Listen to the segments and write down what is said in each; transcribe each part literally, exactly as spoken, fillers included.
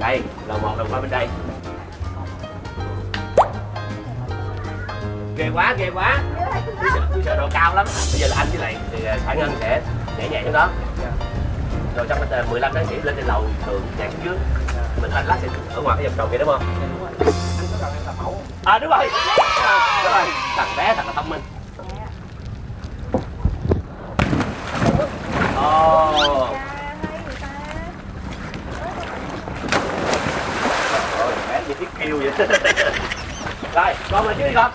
Đây, lầu một đồng qua bên đây. Ghê quá, ghê quá. Tôi sợ, tôi sợ độ cao lắm. Bây giờ là anh với lại thì Khả Ngân sẽ nhảy nhảy xuống đó. Rồi trong mười lăm tháng sĩ lên trên lầu thường nhảy xuống dưới. Mình anh lát sẽ ở ngoài cái vòng tròn kia đúng không? À đúng rồi. À, đúng rồi. Thằng bé thật là thông minh. Ồ. Rồi bé như tiếng kêu vậy. Rồi, con lên chứ đi con.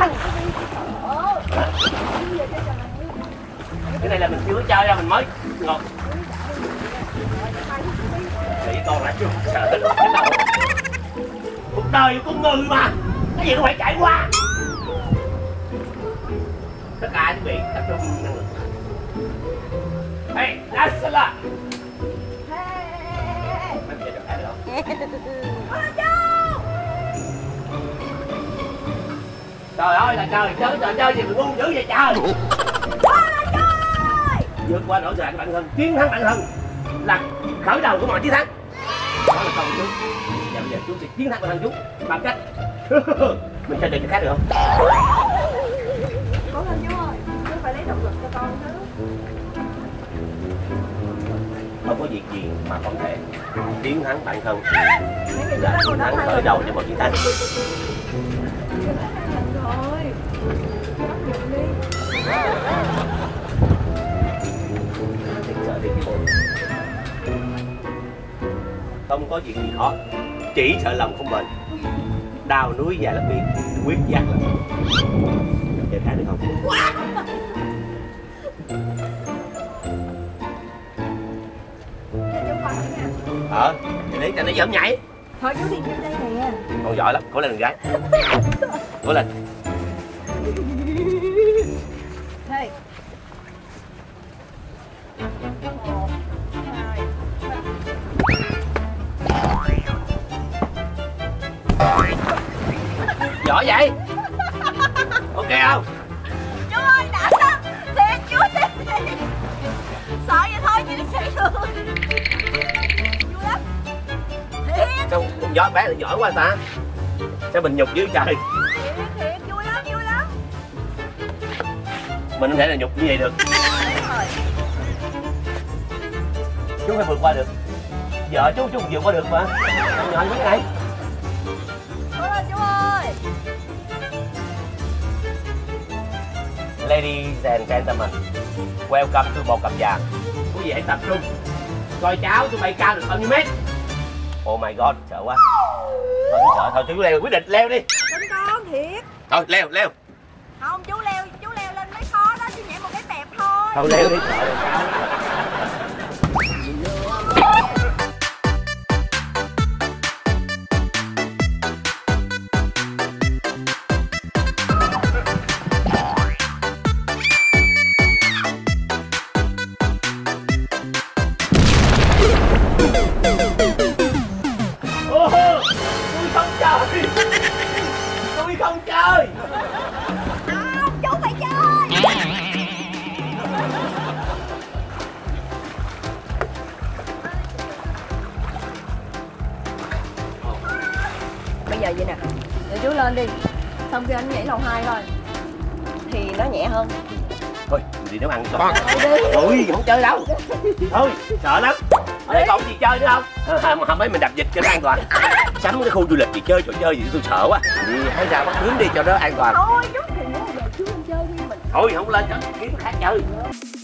Cái này là mình chưa có chơi ra mình mới ngọt. Nghĩ con là chưa sợ cái đầu. Cuộc đời của con người mà, cái gì cũng phải trải qua. Tất cả chuẩn bị tập trung năng lượng. Hey, that's a lot. Hey. Mấy giờ được hay được không? Trời ơi là trời, chơi trò chơi gì mà ngu dữ vậy trời. Vượt qua nỗi sợ của bản thân, chiến thắng bản thân là khởi đầu của mọi chiến thắng. Đó là câu chú. Và bây giờ chú sẽ chiến thắng bản thân chú bằng cách mình chơi được cái khác được không? Cố lên chú ơi, chú phải lấy động lực cho con chứ. Không có việc gì mà không thể chiến thắng bản thân là chiến thắng khởi đầu cho mọi chiến thắng. Rồi, bắt dụng đi. Sợ thì cái bụng. Không có chuyện gì khó, chỉ sợ lòng không bền. Đào núi và lấp biển, quyết giác là chơi khác được không? Ờ, thì lấy cho nó dám nhảy. Thôi chú đi theo đây nè. Con giỏi lắm, cố lên đừng gái. Cố lên. Hey. Một, hai, giỏi vậy. Ok không? chú ơi đã lắm. Thiệt chú thiệt. Sợ vậy thôi chứ sĩ thương. Vui lắm. Thiệt. Sao con giỏi bé lại giỏi quá ta? Sao mình nhục dưới trời? Thiệt thiệt vui lắm vui lắm. Mình không thể là nhục như vậy được. Chú phải vượt qua được. Vợ chú chú vượt qua được mà. Con nhỏ như thế này. Cố lên chú ơi. Ladies and gentlemen, welcome to Bò Cặp Vàng. Quý vị hãy tập trung. Coi cháu tôi bay cao được bao nhiêu mét. Oh my god, sợ quá. Thôi chú sợ, thôi chú leo, quyết định leo đi. Tính con thiệt. Thôi leo, leo. Không chú leo, chú leo lên mới khó đó, chú nhảy một cái bẹp thôi. Thôi leo đi, sợ được cao. Tôi không chơi. Tôi không chơi. Không, chú phải chơi. Bây giờ vậy nè, để chú lên đi. Xong khi anh nhảy lầu hai thôi thì nó nhẹ hơn. Thôi, mình đi nấu ăn cho. Thôi đi. Ôi, không chơi đâu. Thôi, sợ lắm. Ở đây còn gì chơi nữa không? À, không mấy mình đập dịch cho nó an toàn. Sắm cái khu du lịch gì chơi trò chơi gì tôi sợ quá. Đi hãy ra bắt bướm đi cho nó an toàn. Thôi, chú thì giờ chú lên chơi đi mình. Thôi, không lên cho kiếm khác chơi.